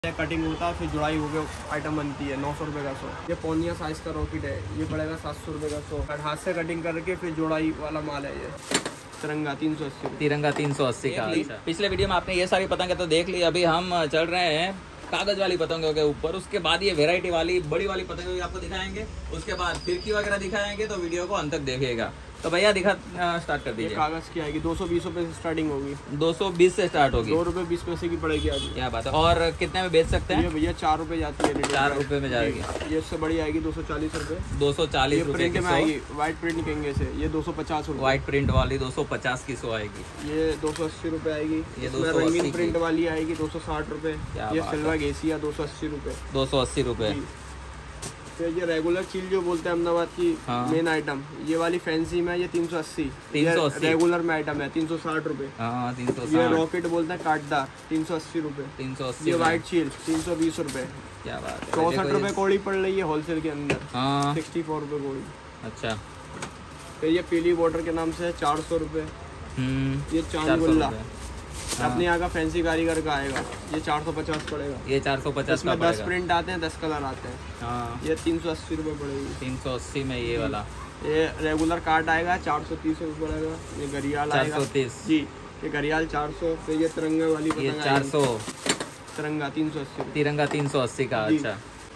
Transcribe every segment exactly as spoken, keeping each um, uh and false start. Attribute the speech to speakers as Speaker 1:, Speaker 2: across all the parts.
Speaker 1: Cutting होता है फिर जुड़ाई हो गया आइटम बनती है। नौ सौ रुपये का सौ। ये पौनिया साइज का रॉकेट है, ये पड़ेगा सात सौ रुपये का सौ। हाथ से कटिंग करके फिर जुड़ाई वाला माल है। ये तिरंगा तीन सौ अस्सी।
Speaker 2: तिरंगा तीन सौ अस्सी का। पिछले वीडियो में आपने ये सारी पतंग तो देख ली। अभी हम चल रहे हैं कागज वाली पतंगों के ऊपर। उसके बाद ये वेराइटी वाली बड़ी वाली पतंगें भी आपको दिखाएंगे। उसके बाद फिरकी वगैरह दिखाएंगे, तो वीडियो को अंत तक देखिएगा। तो भैया दिखा स्टार्ट कर दीजिए।
Speaker 1: कागज की आएगी दो सौ बीस रुपए से स्टार्टिंग होगी।
Speaker 2: दो सौ बीस से स्टार्ट होगी।
Speaker 1: दो रुपए बीस पैसे की पड़ेगी आज।
Speaker 2: क्या बात है। और कितने में बेच सकते हैं?
Speaker 1: ये भैया चार रुपए जाती है।
Speaker 2: चार रुपए में जाएगी।
Speaker 1: ये इससे बड़ी आएगी दो सौ चालीस रुपए।
Speaker 2: दो सौ चालीस रुपए
Speaker 1: प्रिंट में आएगी। व्हाइट प्रिंट कहेंगे से। ये दो सौ पचास रुपए।
Speaker 2: व्हाइट प्रिंट वाली दो सौ पचास की सौ आएगी।
Speaker 1: ये दो सौ अस्सी रुपए आएगी।
Speaker 2: ये
Speaker 1: रंगीन प्रिंट वाली आएगी दो सौ साठ रुपए। ये सिल्वर गेसिया दो सौ अस्सी रुपए।
Speaker 2: दो सौ अस्सी रुपए।
Speaker 1: तो ये रेगुलर चील जो बोलते हैं अहमदाबाद की मेन आइटम, ये वाली फैंसी में ये तीन सौ अस्सी।
Speaker 2: तीन सौ अस्सी
Speaker 1: रेगुलर में आइटम है तीन सौ साठ रुपए।
Speaker 2: हाँ तीन सौ।
Speaker 1: ये रॉकेट बोलते हैं काटदार तीन सौ अस्सी रुपए।
Speaker 2: तीन सौ अस्सी।
Speaker 1: ये व्हाइट चील तीन सौ बीस रुपए।
Speaker 2: क्या बात है।
Speaker 1: चौसठ रुपए कौड़ी पड़ रही है होलसेल के अंदर।
Speaker 2: हाँ
Speaker 1: सिक्सटी फोर रुपए कौड़ी।
Speaker 2: अच्छा।
Speaker 1: फिर ये पीली बॉर्डर के नाम से चार सौ रुपए। ये चांदगुल्ला अपने यहाँ का फैंसी कारीगर का आएगा। ये चार सौ पचास पड़ेगा।
Speaker 2: ये चार सौ पचास का
Speaker 1: दस प्रिंट आते हैं, दस कलर आते हैं।
Speaker 2: हाँ।
Speaker 1: ये तीन सौ अस्सी रुपए पड़ेगी।
Speaker 2: तीन सौ अस्सी में ये वाला।
Speaker 1: ये रेगुलर कार्ड आएगा चार सौ तीस रुपए पड़ेगा। ये घड़ियाल आएगा
Speaker 2: चार सौ तीस।
Speaker 1: जी ये घड़ियाल चार सौ। फिर ये तिरंगा वाली
Speaker 2: ये चार सौ।
Speaker 1: तिरंगा तीन सौ अस्सी।
Speaker 2: तिरंगा तीन सौ अस्सी का। अच्छा।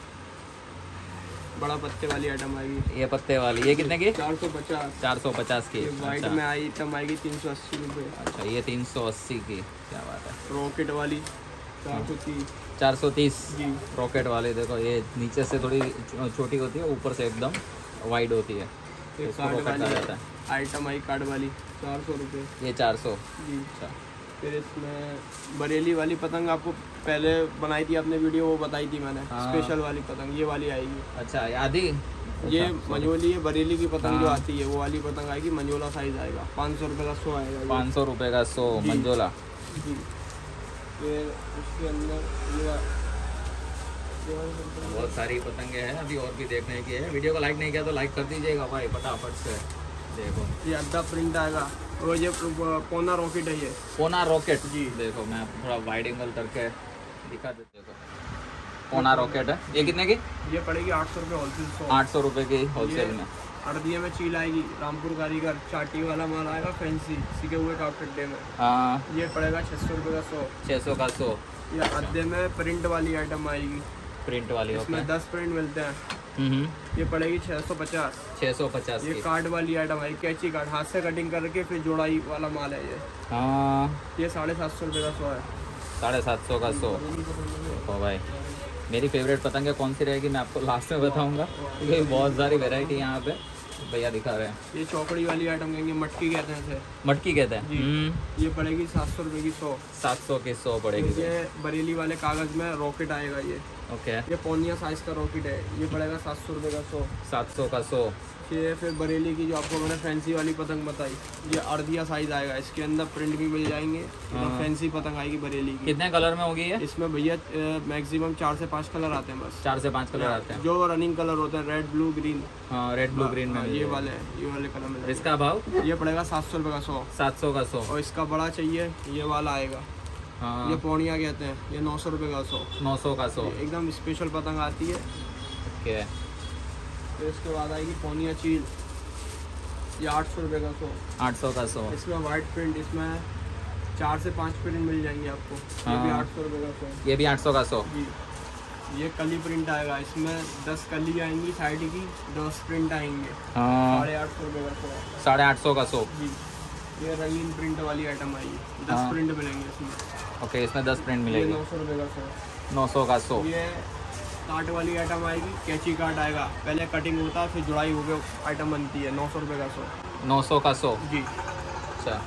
Speaker 1: बड़ा पत्ते वाली आइटम आएगी।
Speaker 2: ये पत्ते वाली ये कितने की?
Speaker 1: चार सौ पचास।
Speaker 2: चार सौ पचास की।
Speaker 1: व्हाइट
Speaker 2: अच्छा।
Speaker 1: में आइटम आएगी तीन सौ अस्सी रुपए।
Speaker 2: अच्छा ये तीन सौ अस्सी की। क्या बात है।
Speaker 1: रॉकेट वाली चार सौ तीस।
Speaker 2: चार सौ तीस
Speaker 1: जी।
Speaker 2: रॉकेट वाली देखो, ये नीचे से थोड़ी छोटी होती है, ऊपर से एकदम वाइड होती है।
Speaker 1: कार्ड वाली आइटम आई कार्ड वाली चार सौ रुपये।
Speaker 2: ये चार सौ।
Speaker 1: जी। अच्छा। फिर इसमें बरेली वाली पतंग आपको पहले बनाई थी आपने वीडियो, वो बताई थी मैंने। हाँ। स्पेशल वाली पतंग ये वाली आएगी।
Speaker 2: अच्छा आधी।
Speaker 1: ये मंजोली है बरेली की पतंग। हाँ। जो आती है वो वाली पतंग आएगी। मंजोला साइज आएगा। पाँच सौ रुपये का सौ आएगा।
Speaker 2: पाँच सौ रुपये का सौ मंजोला।
Speaker 1: जी। फिर उसके अंदर
Speaker 2: बहुत सारी पतंगे हैं, अभी और भी देखने की है। वीडियो को लाइक नहीं किया तो लाइक कर दीजिएगा भाई फटाफट से। देखो ये
Speaker 1: अड्डा प्रिंट आएगा और ये पोना रॉकेट है। ये
Speaker 2: पोना रॉकेट।
Speaker 1: जी
Speaker 2: देखो मैं थोड़ा वाइड एंगल करके दिखा देते। देखो पोना रॉकेट है। ये कितने की?
Speaker 1: ये पड़ेगी आठ सौ रुपये होलसेल।
Speaker 2: आठ सौ रुपये की होलसेल में।
Speaker 1: अर्दिया में चील आएगी। रामपुर कारीगर चाटी वाला माल आएगा फैंसी सीखे हुए कापट्टे में।
Speaker 2: हाँ
Speaker 1: ये पड़ेगा छः सौ रुपये का सौ।
Speaker 2: छः सौ का सौ।
Speaker 1: ये अड्डे में प्रिंट वाली आइटम आएगी।
Speaker 2: प्रिंट वाली
Speaker 1: इसमें दस प्रिंट मिलते हैं। ये पड़ेगी छः सौ पचास।
Speaker 2: छः सौ पचास।
Speaker 1: ये कार्ड वाली आइटम आई कैची कार्ड हाथ से कटिंग करके फिर जोड़ाई वाला माल है ये।
Speaker 2: हाँ
Speaker 1: ये साढ़े सात सौ रुपये का सौ है।
Speaker 2: साढ़े सात सौ का सौ। ओ भाई मेरी फेवरेट पतंग कौन सी रहेगी मैं आपको लास्ट में बताऊंगा, क्योंकि बहुत सारी वेराइटी यहाँ पे भैया दिखा रहे हैं।
Speaker 1: ये चौकड़ी वाली आइटम कहेंगे, मटकी कहते हैं इसे।
Speaker 2: मटकी कहते हैं जी।
Speaker 1: ये पड़ेगी सात सौ रुपये की सौ।
Speaker 2: सात सौ की सौ पड़ेगी।
Speaker 1: ये बरेली वाले कागज में रॉकेट आएगा। ये
Speaker 2: ओके।
Speaker 1: ये पौनिया साइज का रॉकेट है। ये पड़ेगा सात सौ रुपये का सौ।
Speaker 2: सात सौ का सौ।
Speaker 1: ये फिर बरेली की जो आपको मैंने फैंसी वाली पतंग बताई, ये अर्दिया साइज आएगा। इसके अंदर प्रिंट भी मिल जाएंगे। तो फैंसी पतंग आएगी बरेली की।
Speaker 2: कितने कलर में होगी ये? इसमें
Speaker 1: भैया मैक्सिमम चार से पाँच कलर आते हैं बस।
Speaker 2: चार से पाँच कलर आते हैं।
Speaker 1: जो रनिंग कलर होते हैं रेड ब्लू ग्रीन।
Speaker 2: हाँ रेड ब्लू ग्रीन में
Speaker 1: ये वाले ये वाले कलर में।
Speaker 2: इसका भाव?
Speaker 1: ये पड़ेगा सात सौ रुपये का सौ।
Speaker 2: सात सौ का सौ।
Speaker 1: और इसका बड़ा चाहिए ये वाला आएगा।
Speaker 2: हाँ।
Speaker 1: ये पौनिया कहते हैं। ये नौ सौ रुपये का सौ।
Speaker 2: नौ सौ का सौ।
Speaker 1: एकदम स्पेशल पतंग आती है।
Speaker 2: ओके।
Speaker 1: फिर इसके बाद आएगी पौनिया चील। ये आठ सौ रुपये का सौ।
Speaker 2: आठ सौ का सौ।
Speaker 1: इसमें वाइट प्रिंट, इसमें चार से पाँच प्रिंट मिल जाएंगे आपको। हाँ। ये भी आठ सौ रुपये का सौ।
Speaker 2: ये भी आठ सौ का सौ।
Speaker 1: जी। ये कली प्रिंट आएगा। इसमें दस कली आएंगी साइड की, दस प्रिंट आएंगे।
Speaker 2: हाँ।
Speaker 1: साढ़े आठ सौ रुपये का सौ।
Speaker 2: साढ़े आठ सौ का सौ।
Speaker 1: जी। ये रंगीन प्रिंट वाली आइटम आएगी। दस
Speaker 2: हाँ।
Speaker 1: प्रिंट मिलेंगे इसमें।
Speaker 2: ओके इसमें दस प्रिंट मिलेगी।
Speaker 1: नौ सौ रुपये का सौ।
Speaker 2: नौ सौ का सौ।
Speaker 1: ये काट वाली आइटम आएगी। कैची काट आएगा। पहले कटिंग होता है फिर जुड़ाई हो गया आइटम बनती है। नौ सौ रुपये का सौ। नौ
Speaker 2: सौ का सौ।
Speaker 1: जी।
Speaker 2: अच्छा।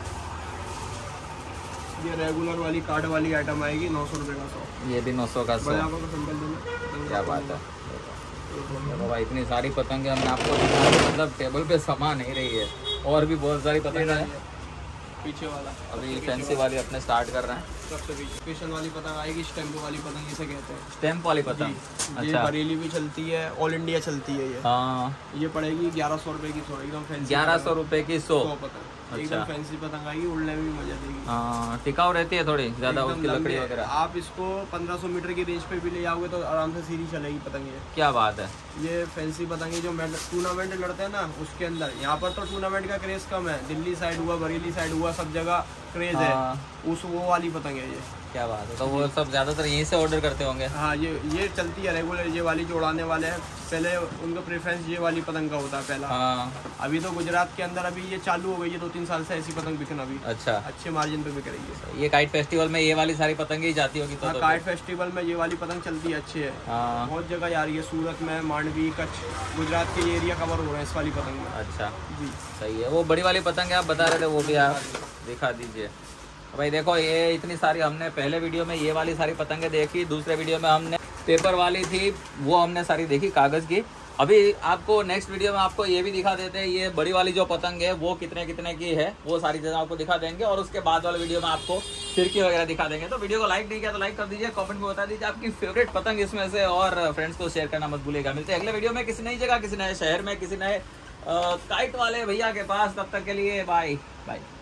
Speaker 1: ये रेगुलर वाली कार्ड वाली आइटम आएगी। नौ सौ रुपये का सौ।
Speaker 2: ये भी नौ सौ का सौ।
Speaker 1: क्या
Speaker 2: बात है। देखो भाई इतनी सारी पतंगे हमने आपको मतलब टेबल पे समा नहीं रही है। और भी बहुत सारी पतंग है।
Speaker 1: पीछे वाला
Speaker 2: अभी फैंसी वाली अपने स्टार्ट कर रहे हैं।
Speaker 1: सबसे पीछे स्पेशल वाली पतंग आएगी। स्टैम्प वाली पतंग इसे कहते हैं।
Speaker 2: स्टैम्प वाली पतंग।
Speaker 1: अच्छा। बरेली भी चलती है, ऑल इंडिया चलती है ये।
Speaker 2: हाँ।
Speaker 1: ये पड़ेगी ग्यारह सौ रुपये की सौ। एकदम फैंसी।
Speaker 2: ग्यारह सौ रुपये की सौ
Speaker 1: पतंग। एकदम फैंसी पतंग आएगी, उड़ने में भी मजा देगी।
Speaker 2: हाँ, टिकाऊ रहती है थोड़ी ज्यादा
Speaker 1: एकदम
Speaker 2: उसकी लकड़ी
Speaker 1: लंबे।
Speaker 2: वगैरह।
Speaker 1: आप इसको पंद्रह सौ मीटर की रेंज पे भी ले जाओगे तो आराम से सीधी चलेगी पतंग ये।
Speaker 2: क्या बात है।
Speaker 1: ये फैंसी पतंग है जो टूर्नामेंट लड़ते हैं ना उसके अंदर। यहाँ पर तो टूर्नामेंट का क्रेज कम है, दिल्ली साइड हुआ, बरेली साइड हुआ, सब जगह क्रेज है उस वो वाली पतंग है ये।
Speaker 2: क्या बात है। तो वो सब ज्यादातर यहीं से ऑर्डर करते होंगे।
Speaker 1: हाँ, ये ये चलती है रेगुलर, ये वाली जो उड़ाने वाले हैं पहले उनका प्रेफरेंस ये वाली पतंग का होता है पहला।
Speaker 2: हाँ।
Speaker 1: अभी तो गुजरात के अंदर अभी ये चालू हो गई है, दो तीन साल से ऐसी पतंग बिकना भी।
Speaker 2: अच्छा,
Speaker 1: अच्छे मार्जिन पे बिक रही है।
Speaker 2: ये काइट फेस्टिवल में ये वाली सारी पतंगे ही जाती होगी। तो,
Speaker 1: हाँ,
Speaker 2: तो
Speaker 1: काइट फेस्टिवल में ये वाली पतंग चलती है, अच्छी है।
Speaker 2: हाँ।
Speaker 1: बहुत जगह जा रही है, सूरत में, मांडवी, कच्छ, गुजरात के एरिया कवर हो रहे हैं इस वाली पतंग में।
Speaker 2: अच्छा
Speaker 1: जी,
Speaker 2: सही है। वो बड़ी वाली पतंग आप बता रहे थे वो भी आप दिखा दीजिए भाई। देखो ये इतनी सारी हमने पहले वीडियो में ये वाली सारी पतंगें देखी, दूसरे वीडियो में हमने पेपर वाली थी वो हमने सारी देखी कागज़ की। अभी आपको नेक्स्ट वीडियो में आपको ये भी दिखा देते हैं ये बड़ी वाली जो पतंग है वो कितने कितने की है, वो सारी चीज़ें आपको दिखा देंगे। और उसके बाद वाले वीडियो में आपको फिरकी वगैरह दिखा देंगे। तो वीडियो को लाइक नहीं किया तो लाइक कर दीजिए, कमेंट में बता दीजिए आपकी फेवरेट पतंग इसमें से, और फ्रेंड्स को शेयर करना मत भूलिएगा। मिलते हैं अगले वीडियो में किसी नई जगह, किसी नए शहर में, किसी नए काइट वाले भैया के पास। तब तक के लिए बाय बाय।